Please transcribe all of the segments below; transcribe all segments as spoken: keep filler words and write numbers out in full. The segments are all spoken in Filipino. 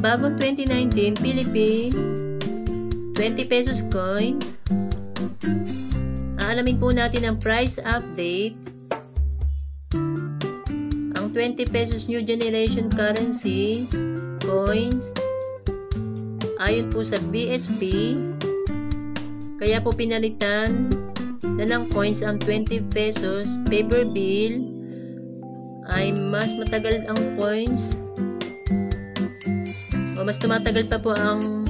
bagong twenty nineteen Philippines twenty pesos coins. Aalamin po natin ang price update. Ang twenty pesos new generation currency coins ayon po sa B S P, kaya po pinalitan na ng coins ang twenty pesos paper bill ay mas matagal ang coins o mas tumatagal pa po ang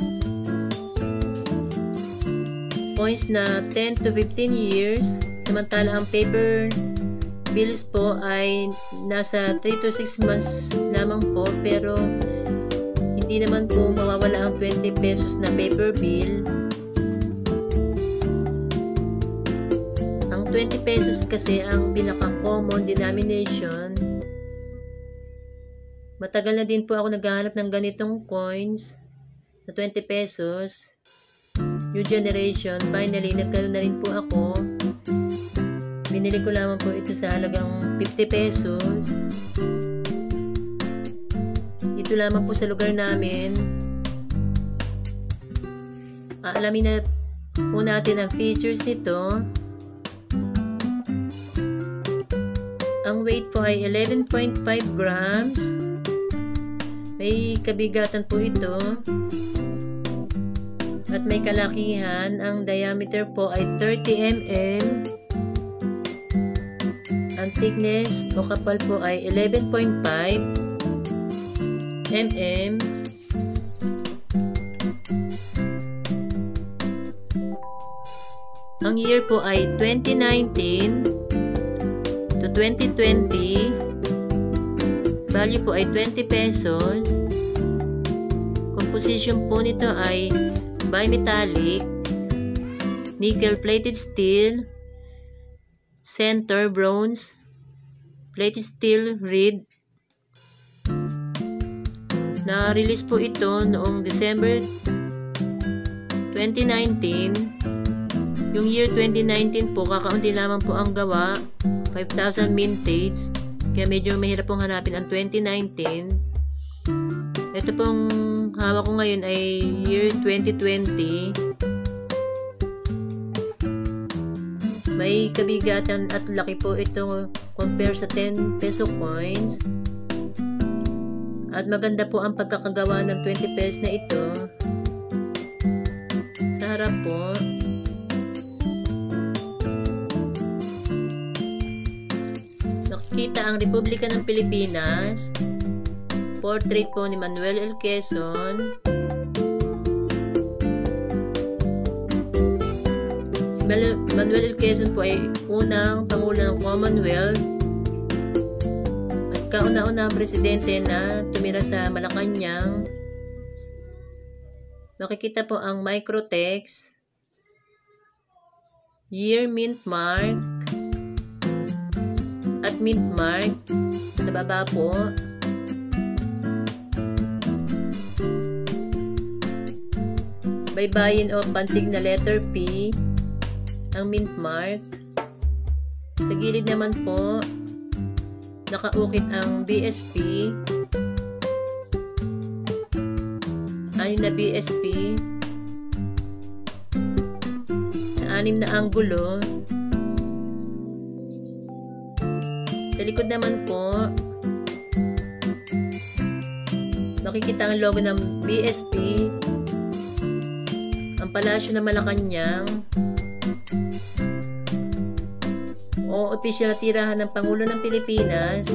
coins na ten to fifteen years, samantala ang paper bills po ay nasa three to six months lamang po, pero hindi naman po mawawala ang twenty pesos na paper bill. Ang twenty pesos kasi ang pinaka-common denomination. Matagal na din po ako naghahanap ng ganitong coins na twenty pesos. New generation. Finally, nagkaroon na rin po ako. Binili ko lamang po ito sa halagang fifty pesos. Ito lamang po sa lugar namin. Aalamin na po natin ang features nito. Ang weight po ay eleven point five grams. May kabigatan po ito. At may kalakihan. Ang diameter po ay thirty millimeters. Ang thickness o kapal po ay eleven point five millimeters. Ang year po ay twenty nineteen to twenty twenty. Value po ay twenty pesos. Composition po nito ay bimetallic, nickel plated steel, center bronze, plated steel reed. Na-release po ito noong December twenty nineteen. Yung year twenty nineteen po, kakaunti lamang po ang gawa, five thousand mintage, kaya medyo mahirap pong hanapin ang twenty nineteen. Ito pong hawak ko ngayon ay year twenty twenty. May kabigatan at laki po ito compare sa ten peso coins. At maganda po ang pagkakagawa ng twenty pesos na ito. Sa harap po, nakikita ang Republika ng Pilipinas. Portrait po ni Manuel L. Quezon. Si Manuel L. Quezon po ay unang Pangulo ng Commonwealth at kauna-unang presidente na tumira sa Malacanang. Makikita po ang microtext, year mint mark at mint mark sa baba po. Baybayin o pantig na letter P ang mint mark. Sa gilid naman po nakaukit ang B S P, anim na B S P sa anim na anggulo. Sa likod naman po makikita ang logo ng B S P, ang Palasyo ng Malacanang o opisyal na tirahan ng Pangulo ng Pilipinas,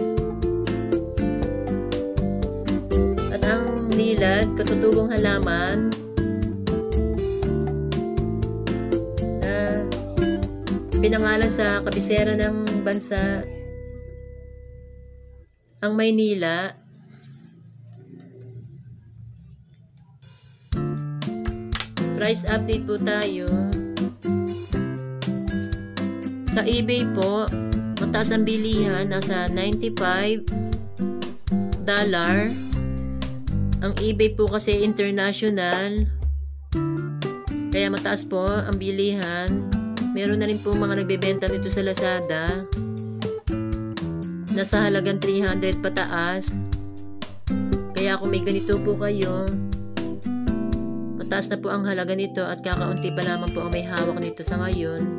at ang nilad, katutubong halaman na pinangalan sa kabisera ng bansa, ang Maynila. Price update po tayo. Sa eBay po, mataas ang bilihan, nasa ninety-five dollars. Ang eBay po kasi international, kaya mataas po ang bilihan. Meron na rin po mga nagbebenta nito sa Lazada, nasa halagang three hundred pataas. Kaya Kaya kung may ganito po kayo, mataas na po ang halaga nito at kakaunti pa lamang po ang may hawak nito sa ngayon.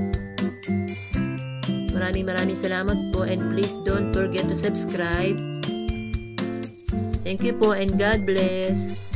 Maraming maraming salamat po, and please don't forget to subscribe. Thank you po and God bless.